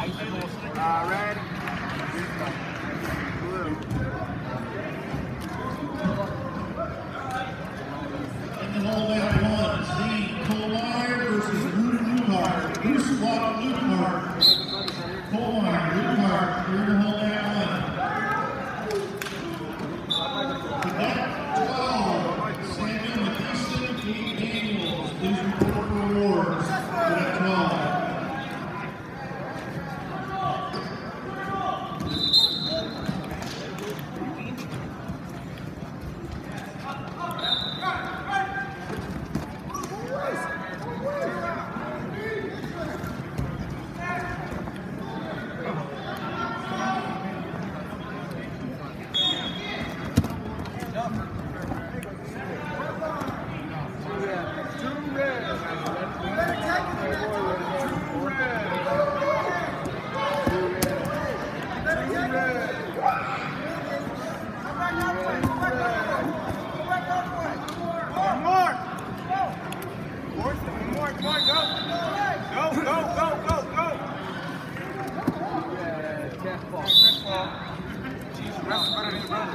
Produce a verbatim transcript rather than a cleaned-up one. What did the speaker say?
Uh, red. Blue. In the hole at one, Zane Colmeyer versus Rudy Luhar. Bruce Watt Luhar. Colmeyer, Luhar, you're in the hole at one. Cadet twelve, Samuel McKesson, Kate Daniels. Please report for awards. Cadet twelve. That's better than